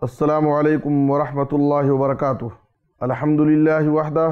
السلام علیکم ورحمۃ اللہ وبرکاتہ۔ الحمدللہ وحدہ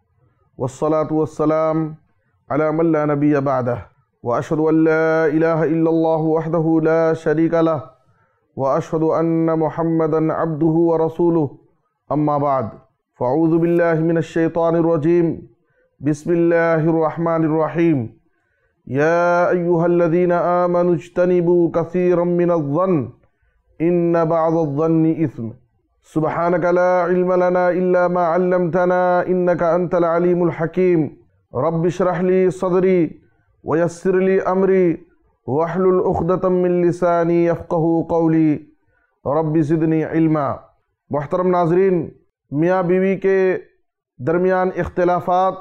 والصلاة والسلام علی من لا نبی بعدہ واشہد ان لا الہ الا اللہ وحدہ لا شریک لہ واشہد ان محمدا عبدہ ورسولہ اما بعد فاعوذ باللہ من الشیطان الرجیم بسم اللہ الرحمن الرحیم یا ایہا الذین آمنوا اجتنبوا کثیرا من الظن ان بعض الظن اثم سبحانک لا علم لنا الا ما علمتنا انک انت العلیم الحکیم رب اشرح لی صدری ویسر لی امری واحلل عقدۃ من لسانی یفقہوا قولی رب زدنی علما۔ محترم ناظرین، میاں بیوی کے درمیان اختلافات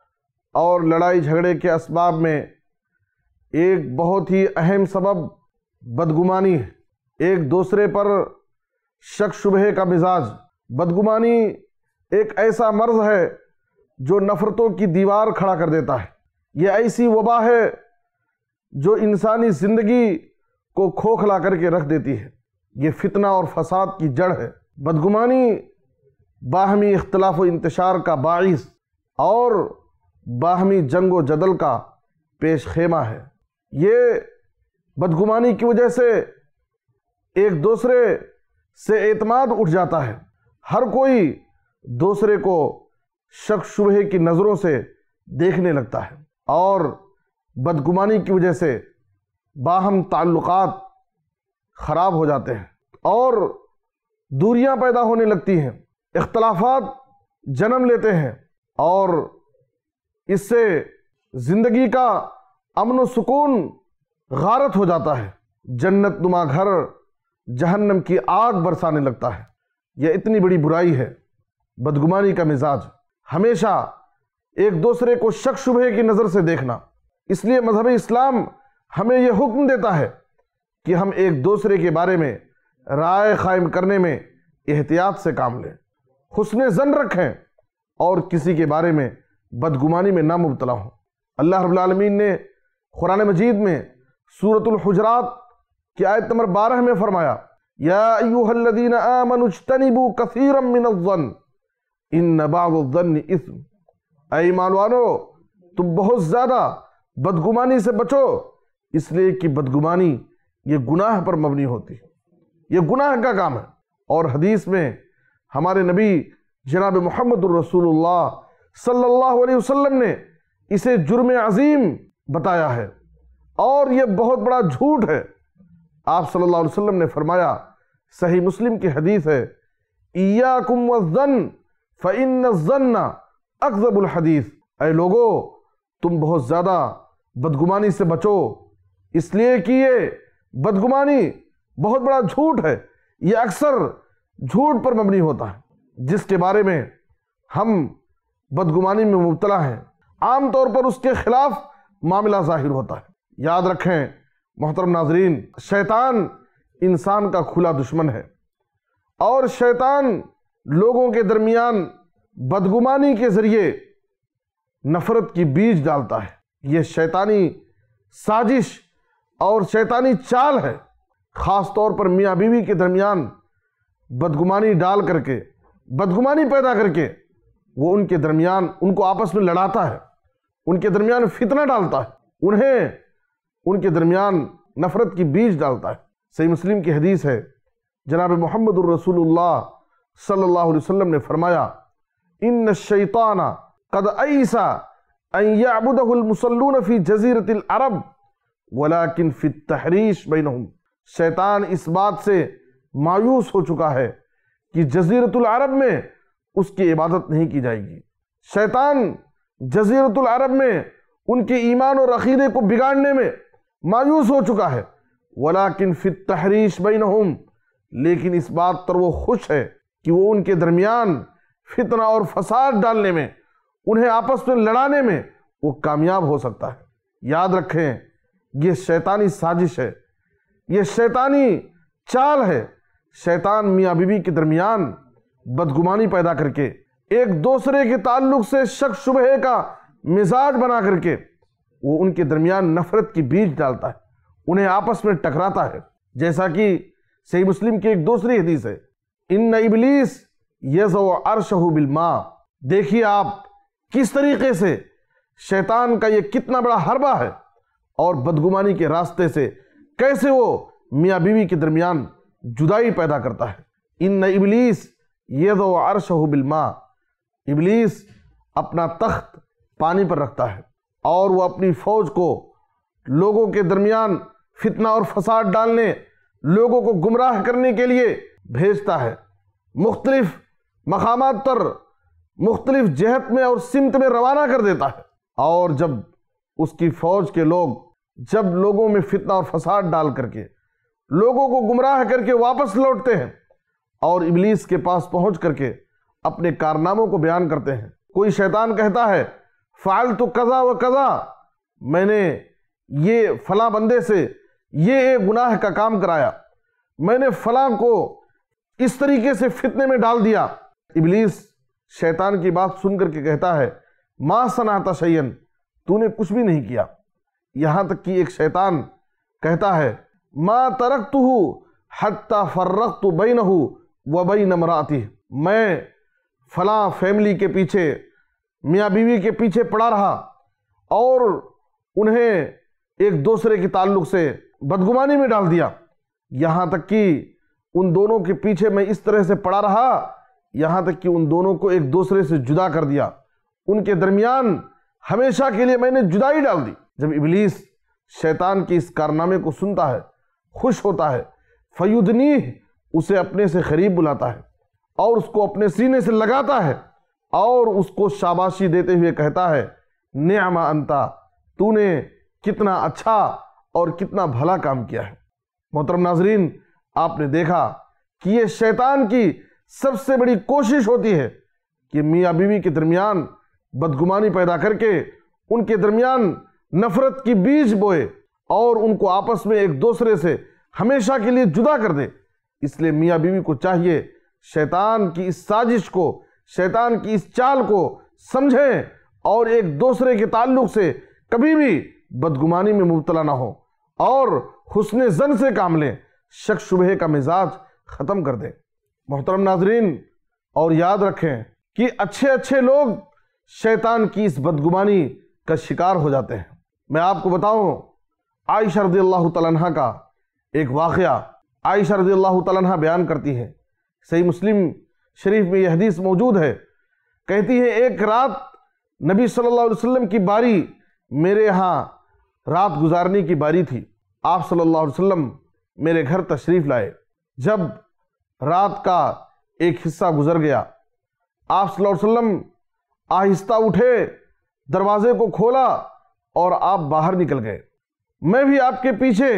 اور لڑائی جھگڑے کے اسباب میں ایک بہت ہی اہم سبب بدگمانی ہے، ایک دوسرے پر شک شبہ کا مزاج۔ بدگمانی ایک ایسا مرض ہے جو نفرتوں کی دیوار کھڑا کر دیتا ہے۔ یہ ایسی وبا ہے جو انسانی زندگی کو کھوکھلا کر کے رکھ دیتی ہے۔ یہ فتنہ اور فساد کی جڑ ہے۔ بدگمانی باہمی اختلاف و انتشار کا باعث اور باہمی جنگ و جدل کا پیش خیمہ ہے۔ یہ بدگمانی کی وجہ سے ایک دوسرے سے اعتماد اٹھ جاتا ہے۔ ہر کوئی دوسرے کو شک شبہ کی نظروں سے دیکھنے لگتا ہے اور بدگمانی کی وجہ سے باہم تعلقات خراب ہو جاتے ہیں اور دوریاں پیدا ہونے لگتی ہیں، اختلافات جنم لیتے ہیں اور اس سے زندگی کا امن و سکون غارت ہو جاتا ہے۔ جنت نما گھر جہنم کی آگ برسانے لگتا ہے۔ یہ اتنی بڑی برائی ہے بدگمانی کا مزاج، ہمیشہ ایک دوسرے کو شک شبہ کی نظر سے دیکھنا۔ اس لیے مذہب اسلام ہمیں یہ حکم دیتا ہے کہ ہم ایک دوسرے کے بارے میں رائے قائم کرنے میں احتیاط سے کام لیں، حسن ظن رکھیں اور کسی کے بارے میں بدگمانی میں نہ مبتلا ہوں۔ اللہ رب العالمین نے قرآن مجید میں سورۃ الحجرات کی آیت نمبر 12 میں فرمایا، یا ایہا الذین آمنوا اجتنبوا کثیرا من الظن ان بعض الظن اثم۔ اے ایمان والو، تم بہت زیادہ بدگمانی سے بچو، اس لیے کہ بدگمانی یہ گناہ پر مبنی ہوتی ہے، یہ گناہ کا کام ہے۔ اور حدیث میں ہمارے نبی جناب محمد الرسول اللہ صلی اللہ علیہ وسلم نے اسے جرم عظیم بتایا ہے اور یہ بہت بڑا جھوٹ ہے۔ آپ صلی اللہ علیہ وسلم نے فرمایا، صحیح مسلم کی حدیث ہے، ایاکم والظن فإن الظن اکذب الحدیث۔ اے لوگو، تم بہت زیادہ بدگمانی سے بچو، اس لیے کہ یہ بدگمانی بہت بڑا جھوٹ ہے، یہ اکثر جھوٹ پر مبنی ہوتا ہے۔ جس کے بارے میں ہم بدگمانی میں مبتلا ہیں، عام طور پر اس کے خلاف معاملہ ظاہر ہوتا ہے۔ یاد رکھیں محترم ناظرین، شیطان انسان کا کھلا دشمن ہے اور شیطان لوگوں کے درمیان بدگمانی کے ذریعے نفرت کی بیج ڈالتا ہے۔ یہ شیطانی سازش اور شیطانی چال ہے، خاص طور پر میاں بیوی کے درمیان بدگمانی ڈال کر کے، بدگمانی پیدا کر کے وہ ان کے درمیان ان کو آپس میں لڑاتا ہے، ان کے درمیان فتنہ ڈالتا ہے، انہیں ان کے درمیان نفرت کی بیج ڈالتا ہے۔ صحیح مسلم کی حدیث ہے، جناب محمد الرسول اللہ صلی اللہ علیہ وسلم نے فرمایا، ان الشیطان قد ایس ان یعبدہ المصلون فی جزیرۃ العرب ولکن فی التحریش بینہم۔ شیطان اس بات سے مایوس ہو چکا ہے کہ جزیرۃ العرب میں اس کی عبادت نہیں کی جائے گی۔ شیطان جزیرۃ العرب میں ان کے ایمان اور عقیدے کو بگاڑنے میں مایوس ہو چکا ہے، ولیکن فی التحریش بینہم، لیکن اس بات پر وہ خوش ہے کہ وہ ان کے درمیان فتنہ اور فساد ڈالنے میں، انہیں آپس میں لڑانے میں وہ کامیاب ہو سکتا ہے۔ یاد رکھیں، یہ شیطانی سازش ہے، یہ شیطانی چال ہے۔ شیطان میاں بیوی کے درمیان بدگمانی پیدا کر کے، ایک دوسرے کے تعلق سے شک شبہ کا مزاج بنا کر کے وہ ان کے درمیان نفرت کی بیج ڈالتا ہے، انہیں آپس میں ٹکراتا ہے۔ جیسا کہ صحیح مسلم کی ایک دوسری حدیث ہے، ان ابلیس یضع عرشہ بالماء، دیکھیے آپ کس طریقے سے شیطان کا یہ کتنا بڑا حربہ ہے اور بدگمانی کے راستے سے کیسے وہ میاں بیوی کے درمیان جدائی پیدا کرتا ہے۔ ان ابلیس یضع عرشہ بالماء، ابلیس اپنا تخت پانی پر رکھتا ہے اور وہ اپنی فوج کو لوگوں کے درمیان فتنہ اور فساد ڈالنے، لوگوں کو گمراہ کرنے کے لیے بھیجتا ہے، مختلف مقامات پر مختلف جہت میں اور سمت میں روانہ کر دیتا ہے، اور جب اس کی فوج کے لوگ جب لوگوں میں فتنہ اور فساد ڈال کر کے لوگوں کو گمراہ کر کے واپس لوٹتے ہیں اور ابلیس کے پاس پہنچ کر کے اپنے کارناموں کو بیان کرتے ہیں، کوئی شیطان کہتا ہے فعلت کذا و کذا، میں نے یہ فلاں بندے سے یہ ایک گناہ کا کام کرایا، میں نے فلاں کو اس طریقے سے فتنے میں ڈال دیا۔ ابلیس شیطان کی بات سن کر کے کہتا ہے ما صنعت شیئا، تو نے کچھ بھی نہیں کیا، یہاں تک کہ ایک شیطان کہتا ہے ما ترکتہ حتی فرقت بینہ و بین امرأتہ، میں فلاں فیملی کے پیچھے میاں بیوی کے پیچھے پڑا رہا اور انہیں ایک دوسرے کے تعلق سے بدگمانی میں ڈال دیا، یہاں تک کہ ان دونوں کے پیچھے میں اس طرح سے پڑا رہا یہاں تک کہ ان دونوں کو ایک دوسرے سے جدا کر دیا، ان کے درمیان ہمیشہ کے لیے میں نے جدائی ڈال دی۔ جب ابلیس شیطان کے اس کارنامے کو سنتا ہے، خوش ہوتا ہے، فیدنیہ، اسے اپنے سے قریب بلاتا ہے اور اس کو اپنے سینے سے لگاتا ہے اور اس کو شاباشی دیتے ہوئے کہتا ہے نعم انتا، تو نے کتنا اچھا اور کتنا بھلا کام کیا ہے۔ محترم ناظرین، آپ نے دیکھا کہ یہ شیطان کی سب سے بڑی کوشش ہوتی ہے کہ میاں بیوی کے درمیان بدگمانی پیدا کر کے ان کے درمیان نفرت کی بیج بوئے اور ان کو آپس میں ایک دوسرے سے ہمیشہ کے لیے جدا کر دے۔ اس لیے میاں بیوی کو چاہیے شیطان کی اس سازش کو، شیطان کی اس چال کو سمجھیں اور ایک دوسرے کے تعلق سے کبھی بھی بدگمانی میں مبتلا نہ ہو اور حسن ظن سے کام لیں، شک شبہ کا مزاج ختم کر دیں۔ محترم ناظرین، اور یاد رکھیں کہ اچھے لوگ شیطان کی اس بدگمانی کا شکار ہو جاتے ہیں۔ میں آپ کو بتاؤں عائشہ رضی اللہ تعالیٰ عنہ کا ایک واقعہ، عائشہ رضی اللہ تعالیٰ عنہ بیان کرتی ہیں، صحیح مسلم شریف میں یہ حدیث موجود ہے، کہتی ہے ایک رات نبی صلی اللہ علیہ وسلم کی باری میرے ہاں رات گزارنے کی باری تھی، آپ صلی اللہ علیہ وسلم میرے گھر تشریف لائے۔ جب رات کا ایک حصہ گزر گیا، آپ صلی اللہ علیہ وسلم آہستہ اٹھے، دروازے کو کھولا اور آپ باہر نکل گئے، میں بھی آپ کے پیچھے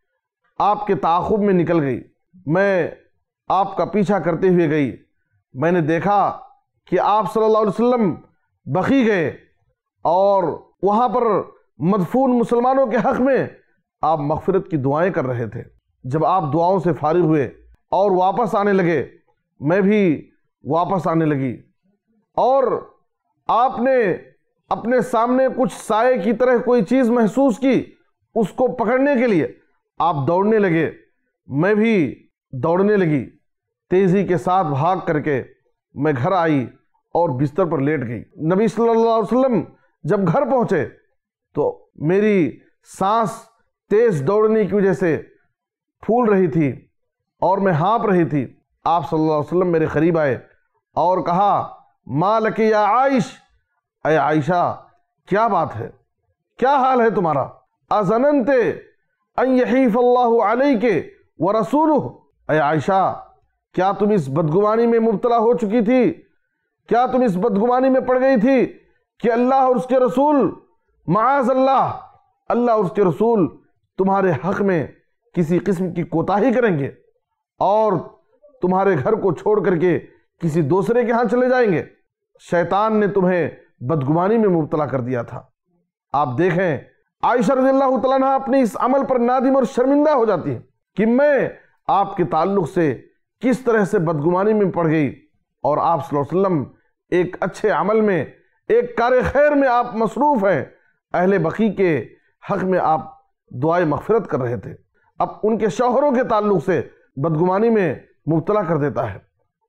آپ کے تعاقب میں نکل گئی، میں آپ کا پیچھا کرتے ہوئے گئی، میں نے دیکھا کہ آپ صلی اللہ علیہ وسلم بقیع گئے اور وہاں پر مدفون مسلمانوں کے حق میں آپ مغفرت کی دعائیں کر رہے تھے۔ جب آپ دعاؤں سے فارغ ہوئے اور واپس آنے لگے، میں بھی واپس آنے لگی اور آپ نے اپنے سامنے کچھ سائے کی طرح کوئی چیز محسوس کی، اس کو پکڑنے کے لیے آپ دوڑنے لگے، میں بھی دوڑنے لگی، تیزی کے ساتھ بھاگ کر کے میں گھر آئی اور بستر پر لیٹ گئی۔ نبی صلی اللہ علیہ وسلم جب گھر پہنچے تو میری سانس تیز دوڑنے کی وجہ سے پھول رہی تھی اور میں ہانپ رہی تھی۔ آپ صلی اللہ علیہ وسلم میرے قریب آئے اور کہا ما لک یا عائش، اے عائشہ کیا بات ہے، کیا حال ہے تمہارا؟ اظننت ان یحیف اللہ علیک ورسولہ، اے عائشہ کیا تم اس بدگمانی میں مبتلا ہو چکی تھی؟ کیا تم اس بدگمانی میں پڑ گئی تھی کہ اللہ اور اس کے رسول، معاذ اللہ، اللہ اور اس کے رسول تمہارے حق میں کسی قسم کی کوتاہی کریں گے اور تمہارے گھر کو چھوڑ کر کے کسی دوسرے کے ہاں چلے جائیں گے؟ شیطان نے تمہیں بدگمانی میں مبتلا کر دیا تھا۔ آپ دیکھیں عائشہ رضی اللہ تعالیٰ عنہ اپنے اس عمل پر نادم اور شرمندہ ہو جاتی ہے کہ میں آپ کے تعلق سے کس طرح سے بدگمانی میں پڑ گئی، اور آپ صلی اللہ علیہ وسلم ایک اچھے عمل میں، ایک کار خیر میں آپ مصروف ہیں، اہل بقیع کے حق میں آپ دعائے مغفرت کر رہے تھے، اب ان کے شوہروں کے تعلق سے بدگمانی میں مبتلا کر دیتا ہے۔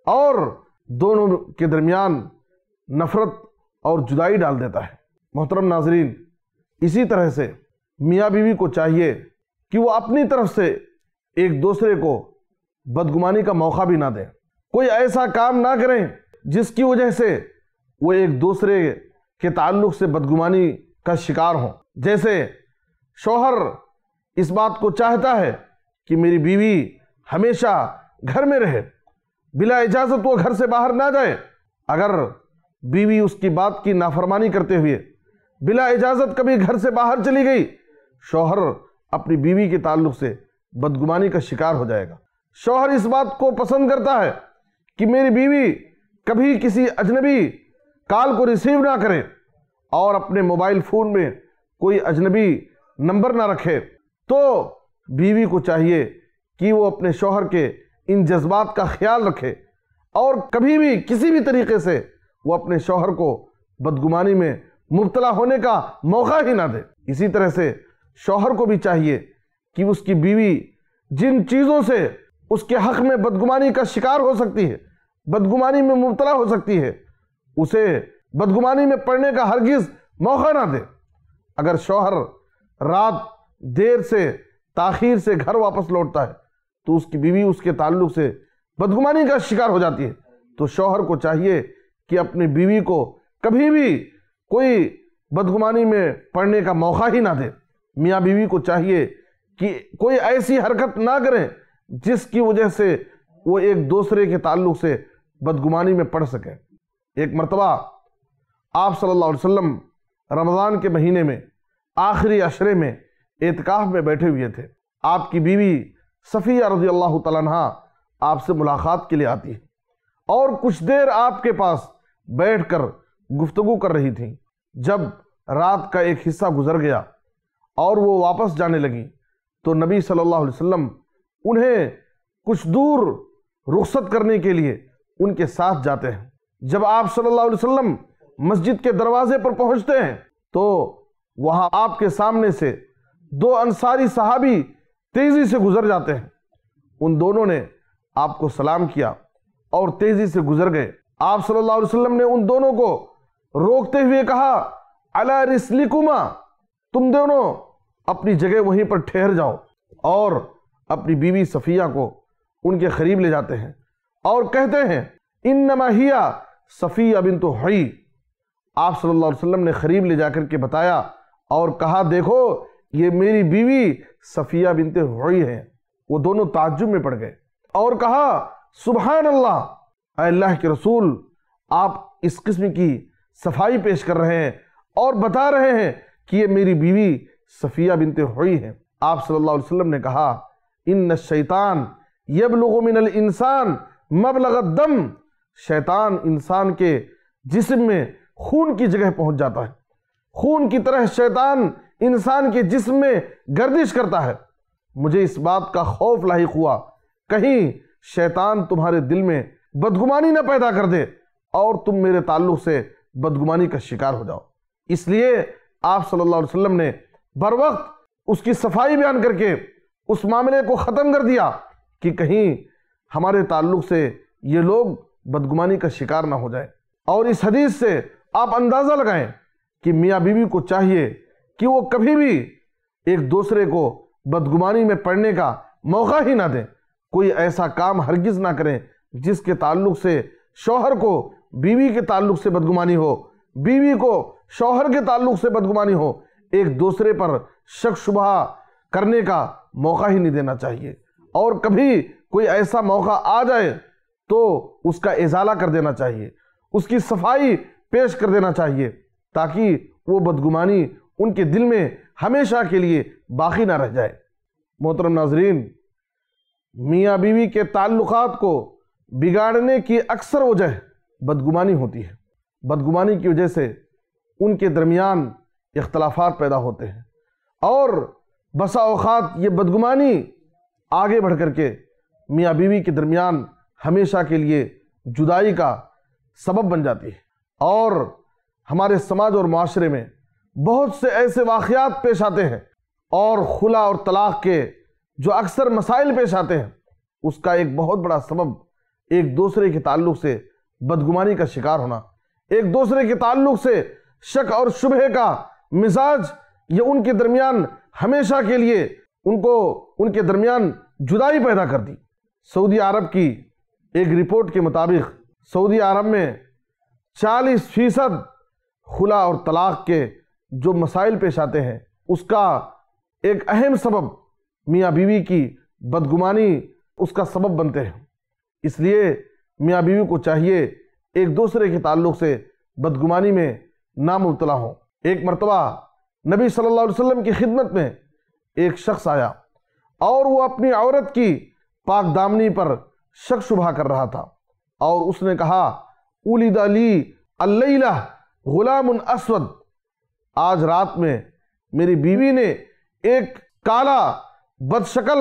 اور دونوں کے درمیان نفرت اور جدائی ڈال دیتا ہے۔ محترم ناظرین، اسی طرح سے میاں بیوی کو چاہیے کہ وہ اپنی طرف سے ایک دوسرے کو بدگمانی کا موقع بھی نہ دیں، کوئی ایسا کام نہ کریں جس کی وجہ سے وہ ایک دوسرے کے تعلق سے بدگمانی کا شکار ہوں۔ جیسے شوہر اس بات کو چاہتا ہے کہ میری بیوی ہمیشہ گھر میں رہے، بلا اجازت وہ گھر سے باہر نہ جائے۔ اگر بیوی اس کی بات کی نافرمانی کرتے ہوئے بلا اجازت کبھی گھر سے باہر چلی گئی، شوہر اپنی بیوی کے تعلق سے بدگمانی کا شکار ہو جائے گا۔ شوہر اس بات کو پسند کرتا ہے کہ میری بیوی کبھی کسی اجنبی کال کو ریسیو نہ کرے اور اپنے موبائل فون میں کوئی اجنبی نمبر نہ رکھے۔ تو بیوی کو چاہیے کہ وہ اپنے شوہر کے ان جذبات کا خیال رکھے اور کبھی بھی کسی بھی طریقے سے وہ اپنے شوہر کو بدگمانی میں مبتلا ہونے کا موقع ہی نہ دے۔ اسی طرح سے شوہر کو بھی چاہیے کہ اس کی بیوی جن چیزوں سے اس کے حق میں بدگمانی کا شکار ہو سکتی ہے، بدگمانی میں مبتلا ہو سکتی ہے، اسے بدگمانی میں پڑنے کا ہرگز موقع نہ دے۔ اگر شوہر رات دیر سے تاخیر سے گھر واپس لوٹتا ہے تو اس کی بیوی اس کے تعلق سے بدگمانی کا شکار ہو جاتی ہے، تو شوہر کو چاہیے کہ اپنی بیوی کو کبھی بھی کوئی بدگمانی میں پڑنے کا موقع ہی نہ دے۔ میاں بیوی کو چاہیے کہ کوئی ایسی حرکت نہ کریں جس کی وجہ سے وہ ایک دوسرے کے تعلق سے بدگمانی میں پڑ سکے۔ ایک مرتبہ آپ صلی اللہ علیہ وسلم رمضان کے مہینے میں آخری عشرے میں اعتکاف میں بیٹھے ہوئے تھے۔ آپ کی بیوی صفیہ رضی اللہ تعالیٰ عنہ آپ سے ملاقات کے لیے آتی ہے اور کچھ دیر آپ کے پاس بیٹھ کر گفتگو کر رہی تھیں۔ جب رات کا ایک حصہ گزر گیا اور وہ واپس جانے لگیں تو نبی صلی اللہ علیہ وسلم انہیں کچھ دور رخصت کرنے کے لیے ان کے ساتھ جاتے ہیں۔ جب آپ صلی اللہ علیہ وسلم مسجد کے دروازے پر پہنچتے ہیں تو وہاں آپ کے سامنے سے دو انصاری صحابی تیزی سے گزر جاتے ہیں۔ ان دونوں نے آپ کو سلام کیا اور تیزی سے گزر گئے۔ آپ صلی اللہ علیہ وسلم نے ان دونوں کو روکتے ہوئے کہا، علی رسلکما، تم دونوں اپنی جگہ وہیں پر ٹھہر جاؤ، اور اپنی بیوی صفیہ کو ان کے قریب لے جاتے ہیں اور کہتے ہیں، انما ہی صفیہ بنت حی۔ آپ صلی اللہ علیہ وسلم نے قریب لے جا کر کے بتایا اور کہا، دیکھو یہ میری بیوی صفیہ بنت حی ہے۔ وہ دونوں تعجب میں پڑ گئے اور کہا، سبحان اللہ، اے اللہ کے رسول، آپ اس قسم کی صفائی پیش کر رہے ہیں اور بتا رہے ہیں کہ یہ میری بیوی صفیہ بنت حی ہے۔ آپ صلی اللہ علیہ وسلم نے کہا، ان الشیطان یبلغ من الانسان مبلغ الدم، شیطان انسان کے جسم میں خون کی جگہ پہنچ جاتا ہے، خون کی طرح شیطان انسان کے جسم میں گردش کرتا ہے۔ مجھے اس بات کا خوف لاحق ہوا کہیں شیطان تمہارے دل میں بدگمانی نہ پیدا کر دے اور تم میرے تعلق سے بدگمانی کا شکار ہو جاؤ۔ اس لیے آپ صلی اللہ علیہ وسلم نے بروقت اس کی صفائی بیان کر کے اس معاملے کو ختم کر دیا کہ کہیں ہمارے تعلق سے یہ لوگ بدگمانی کا شکار نہ ہو جائے۔ اور اس حدیث سے آپ اندازہ لگائیں کہ میاں بیوی کو چاہیے کہ وہ کبھی بھی ایک دوسرے کو بدگمانی میں پڑنے کا موقع ہی نہ دیں، کوئی ایسا کام ہرگز نہ کریں جس کے تعلق سے شوہر کو بیوی کے تعلق سے بدگمانی ہو، بیوی کو شوہر کے تعلق سے بدگمانی ہو۔ ایک دوسرے پر شک شبہ کرنے کا موقع ہی نہیں دینا چاہیے، اور کبھی کوئی ایسا موقع آ جائے تو اس کا ازالہ کر دینا چاہیے، اس کی صفائی پیش کر دینا چاہیے تاکہ وہ بدگمانی ان کے دل میں ہمیشہ کے لیے باقی نہ رہ جائے۔ محترم ناظرین، میاں بیوی کے تعلقات کو بگاڑنے کی اکثر وجہ بدگمانی ہوتی ہے۔ بدگمانی کی وجہ سے ان کے درمیان اختلافات پیدا ہوتے ہیں اور بسا اوقات یہ بدگمانی آگے بڑھ کر کے میاں بیوی کے درمیان ہمیشہ کے لیے جدائی کا سبب بن جاتی ہے۔ اور ہمارے سماج اور معاشرے میں بہت سے ایسے واقعات پیش آتے ہیں اور خلا اور طلاق کے جو اکثر مسائل پیش آتے ہیں، اس کا ایک بہت بڑا سبب ایک دوسرے کے تعلق سے بدگمانی کا شکار ہونا، ایک دوسرے کے تعلق سے شک اور شبہ کا مزاج، یہ ان کے درمیان ہمیشہ کے لیے ان کے درمیان جدائی پیدا کر دی۔ سعودی عرب کی ایک رپورٹ کے مطابق سعودی عرب میں 40% خلا اور طلاق کے جو مسائل پیش آتے ہیں، اس کا ایک اہم سبب میاں بیوی کی بدگمانی اس کا سبب بنتے ہیں۔ اس لیے میاں بیوی کو چاہیے ایک دوسرے کے تعلق سے بدگمانی میں نہ مبتلا ہوں۔ ایک مرتبہ نبی صلی اللہ علیہ وسلم کی خدمت میں ایک شخص آیا اور وہ اپنی عورت کی پاک دامنی پر شک شبہ کر رہا تھا، اور اس نے کہا اولد لی اللیلہ غلام اسود، آج رات میں میری بیوی نے ایک کالا بدشکل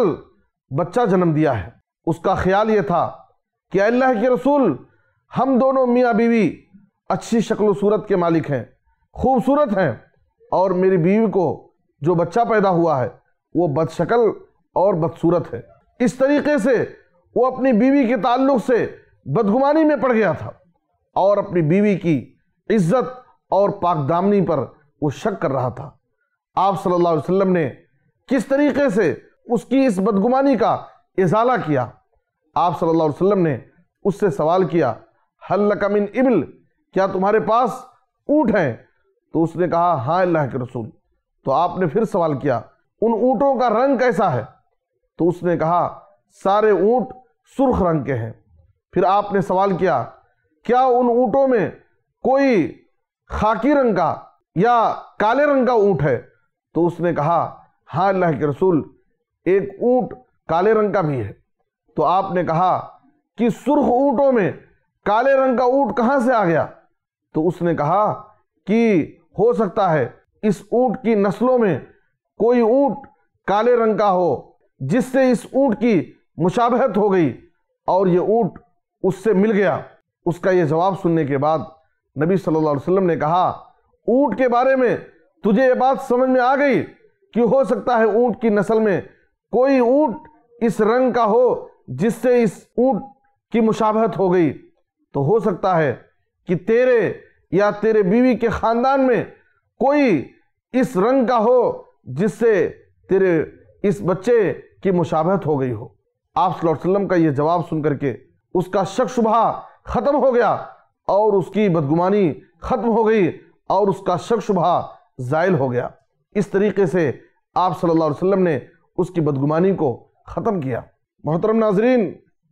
بچہ جنم دیا ہے۔ اس کا خیال یہ تھا کہ اللہ کے رسول، ہم دونوں میاں بیوی اچھی شکل و صورت کے مالک ہیں، خوبصورت ہیں، اور میری بیوی کو جو بچہ پیدا ہوا ہے وہ بدشکل اور بدصورت ہے۔ اس طریقے سے وہ اپنی بیوی کے تعلق سے بدگمانی میں پڑ گیا تھا، اور اپنی بیوی کی عزت اور پاک دامنی پر وہ شک کر رہا تھا۔ آپ صلی اللہ علیہ وسلم نے کس طریقے سے اس کی اس بدگمانی کا ازالہ کیا؟ آپ صلی اللہ علیہ وسلم نے اس سے سوال کیا حل لک من ابل، کیا تمہارے پاس اونٹ ہیں؟ تو اس نے کہا ہاں اللہ کے رسول۔ تو آپ نے پھر سوال کیا ان اونٹوں کا رنگ کیسا ہے؟ تو اس نے کہا سارے اونٹ سرخ رنگ کے ہیں۔ پھر آپ نے سوال کیا کیا ان اونٹوں میں کوئی خاکی رنگ کا یا کالے رنگ کا اونٹ ہے؟ تو اس نے کہا ہاں اللہ کے رسول، ایک اونٹ کالے رنگ کا بھی ہے۔ تو آپ نے کہا کہ سرخ اونٹوں میں کالے رنگ کا اونٹ کہاں سے آ گیا؟ تو اس نے کہا کہ ہو سکتا ہے اس اونٹ کی نسلوں میں کوئی اونٹ کالے رنگ کا ہو جس سے اس اونٹ کی مشابہت ہو گئی اور یہ اونٹ اس سے مل گیا۔ اس کا یہ جواب سننے کے بعد نبی صلی اللہ علیہ وسلم نے کہا اونٹ کے بارے میں تجھے یہ بات سمجھ میں آ گئی کہ ہو سکتا ہے اونٹ کی نسل میں کوئی اونٹ اس رنگ کا ہو جس سے اس اونٹ کی مشابہت ہو گئی، تو ہو سکتا ہے کہ تیرے یا تیرے بیوی کے خاندان میں کوئی اس رنگ کا ہو جس سے تیرے اس بچے کی مشابہت ہو گئی ہو۔ آپ صلی اللہ علیہ وسلم کا یہ جواب سن کر کے اس کا شک شبہ ختم ہو گیا اور اس کی بدگمانی ختم ہو گئی اور اس کا شک شبہ زائل ہو گیا۔ اس طریقے سے آپ صلی اللہ علیہ وسلم نے اس کی بدگمانی کو ختم کیا۔ محترم ناظرین،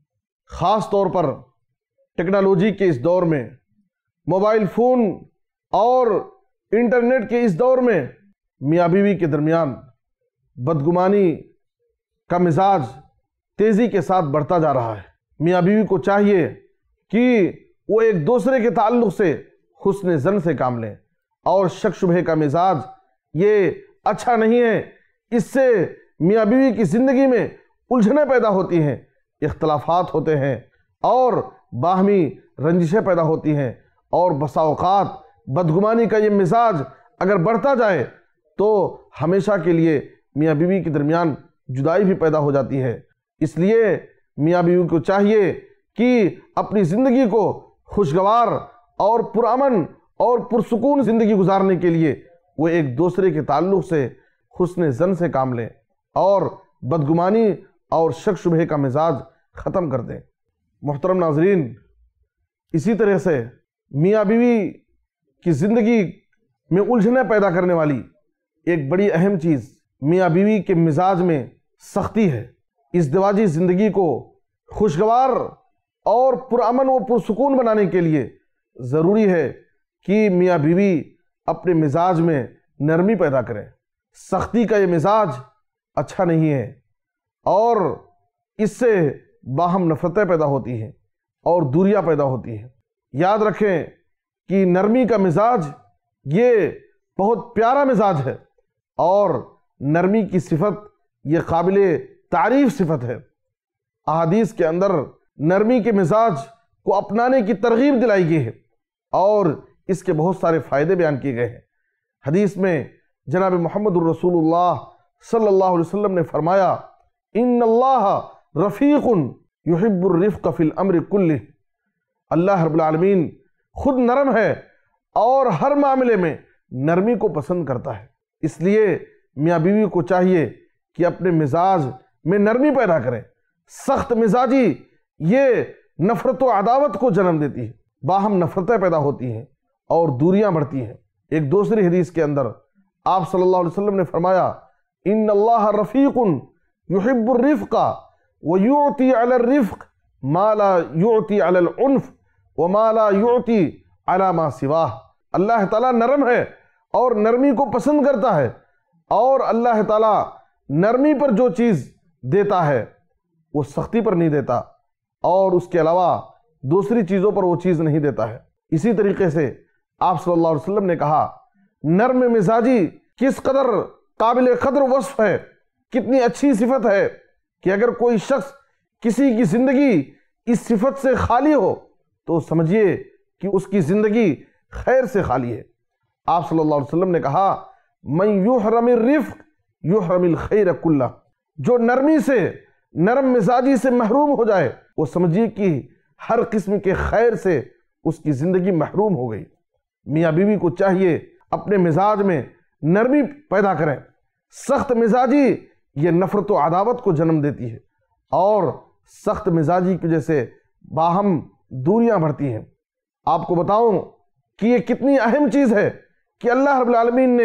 خاص طور پر ٹیکنالوجی کے اس دور میں، موبائل فون اور انٹرنیٹ کے اس دور میں میاں بیوی کے درمیان بدگمانی کا مزاج تیزی کے ساتھ بڑھتا جا رہا ہے۔ میاں بیوی کو چاہیے کہ وہ ایک دوسرے کے تعلق سے حسن ظن سے کام لیں، اور شک شبہ کا مزاج یہ اچھا نہیں ہے۔ اس سے میاں بیوی کی زندگی میں الجھنیں پیدا ہوتی ہیں، اختلافات ہوتے ہیں اور باہمی رنجشیں پیدا ہوتی ہیں، اور بسا اوقات بدگمانی کا یہ مزاج اگر بڑھتا جائے تو ہمیشہ کے لیے میاں بیوی کے درمیان جدائی بھی پیدا ہو جاتی ہے۔ اس لیے میاں بیوی کو چاہیے کہ اپنی زندگی کو خوشگوار اور پرامن اور پرسکون زندگی گزارنے کے لیے وہ ایک دوسرے کے تعلق سے حسن ظن سے کام لیں اور بدگمانی اور شک شبہ کا مزاج ختم کر دیں۔ محترم ناظرین، اسی طرح سے میاں بیوی کی زندگی میں الجھنیں پیدا کرنے والی ایک بڑی اہم چیز میاں بیوی کے مزاج میں سختی ہے۔ ازدواجی زندگی کو خوشگوار اور پرامن و پرسکون بنانے کے لیے ضروری ہے کہ میاں بیوی اپنے مزاج میں نرمی پیدا کریں۔ سختی کا یہ مزاج اچھا نہیں ہے اور اس سے باہم نفرتیں پیدا ہوتی ہیں اور دوریاں پیدا ہوتی ہیں۔ یاد رکھیں کہ نرمی کا مزاج یہ بہت پیارا مزاج ہے، اور نرمی کی صفت یہ قابل تعریف صفت ہے۔ احادیث کے اندر نرمی کے مزاج کو اپنانے کی ترغیب دلائی گئی ہے اور اس کے بہت سارے فائدے بیان کیے گئے ہیں۔ حدیث میں جناب محمد الرسول اللہ صلی اللہ علیہ وسلم نے فرمایا ان اللہ رفیق युहिब्बु الرفق फी الامر कुल्लिह, अल्लाह रब्बुल आलमीन खुद नरम है और हर मामले में नरमी को पसंद करता है। इसलिए मियाँ बीवी को चाहिए कि अपने मिजाज में नरमी पैदा करें। सख्त मिजाजी ये नफरत व अदावत को जन्म देती है, बाहम नफरतें पैदा होती हैं और दूरियां बढ़ती हैं। एक दूसरी हदीस के अंदर आप सल्लल्लाहु अलैहि वसल्लम ने फरमाया, इन्नल्लाह रफीकुन युहिब्बुर रिफ्का व युअती अलर रिफ्क मा ला युअती अलल उन्फ व मा ला युअती अला मा सिवाह। अल्लाह ताला नरम है और नरमी को पसंद करता है, और अल्लाह ताला नरमी पर जो चीज़ देता है वो सख्ती पर नहीं देता, और उसके अलावा दूसरी चीज़ों पर वो चीज़ नहीं देता है। इसी तरीके से आप सल्लल्लाहु अलैहि वसल्लम ने कहा, नर्म मिजाजी किस कदर काबिल कदर वस्फ है, कितनी अच्छी सिफत है कि अगर कोई शख्स किसी की ज़िंदगी इस सिफत से खाली हो तो समझिए कि उसकी ज़िंदगी खैर से खाली है। आप सल्लल्लाहु अलैहि वसल्लम ने कहा, मन युहरमिर रिफ्क युहरमिल खैर कुल्ला, जो नरमी से नरम मिजाजी से महरूम हो जाए वो समझिए कि हर किस्म के खैर से उसकी ज़िंदगी महरूम हो गई। मियाँ बीवी को चाहिए अपने मिजाज में नरमी पैदा करें। सख्त मिजाजी ये नफरत व अदावत को जन्म देती है, और सख्त मिजाजी की वजह से बाहम दूरियां बढ़ती हैं। आपको बताऊं कि ये कितनी अहम चीज़ है कि अल्लाह रब्बुल आलमीन ने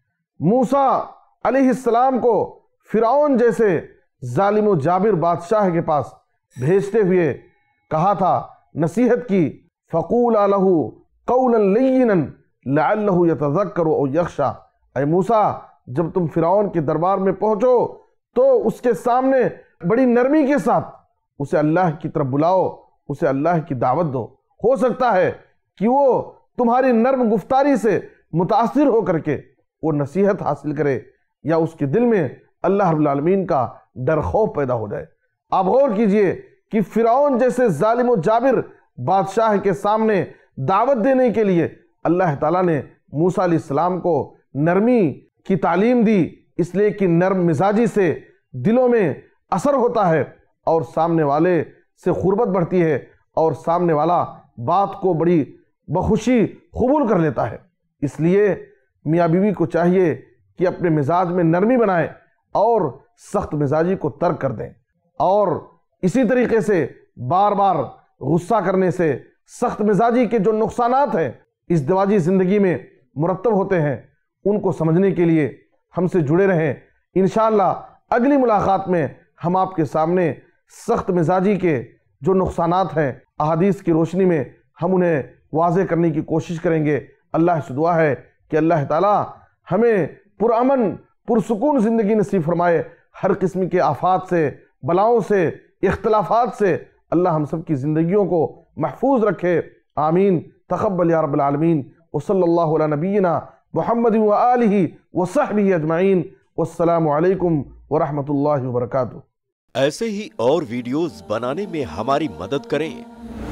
मूसा अलैहिस्सलाम को फिरौन जैसे जालिम व जाबिर बादशाह के पास भेजते हुए कहा था, नसीहत की, फ़क़ूला लहू क़ौलन लय्यिनन लअल्लहु यतज़क्करु औ यख़शा। ऐ मूसा, जब तुम फिरौन के दरबार में पहुंचो तो उसके सामने बड़ी नरमी के साथ उसे अल्लाह की तरफ बुलाओ, उसे अल्लाह की दावत दो। हो सकता है कि वो तुम्हारी नर्म गुफ्तारी से मुतासिर हो करके वो नसीहत हासिल करे, या उसके दिल में अल्लाह रब्बुल आलमीन का डर खौफ पैदा हो जाए। आप गौर कीजिए कि फिरौन जैसे जालिम व जाबिर बादशाह के सामने दावत देने के लिए अल्लाह ताला ने मूसा अलैहिस्सलाम को नरमी की तालीम दी, इसलिए कि नर्म मिजाजी से दिलों में असर होता है और सामने वाले से खुरबत बढ़ती है, और सामने वाला बात को बड़ी बखुशी कबूल कर लेता है। इसलिए मियाँ बीवी को चाहिए कि अपने मिजाज में नरमी बनाएं और सख्त मिजाजी को तर्क कर दें। और इसी तरीके से बार बार गुस्सा करने से सख्त मिजाजी के जो नुकसानात हैं इस दवाजी ज़िंदगी में मुरतब होते हैं, उनको समझने के लिए हमसे जुड़े रहें। इंशाअल्लाह अगली मुलाकात में हम आपके सामने सख्त मिजाजी के जो नुकसानात हैं अहादीस की रोशनी में हम उन्हें वाज़े करने की कोशिश करेंगे। अल्लाह से दुआ है कि अल्लाह ताला हमें पुरअमन पुरसुकून ज़िंदगी नसीब फरमाए, हर किस्म के आफात से, बलाओं से, इख्तिलाफात से अल्लाह हम सब की ज़िंदगियों को महफूज रखे। आमीन। तक़ब्बल या रब्बल आलमीन। व सल्लल्लाहु अला नबीना मुहम्मद व आलिहि व सहबिहि अजमईन। वस्सलामु अलैकुम व रहमतुल्लाहि व बरकातुहू। ऐसे ही और वीडियोस बनाने में हमारी मदद करें।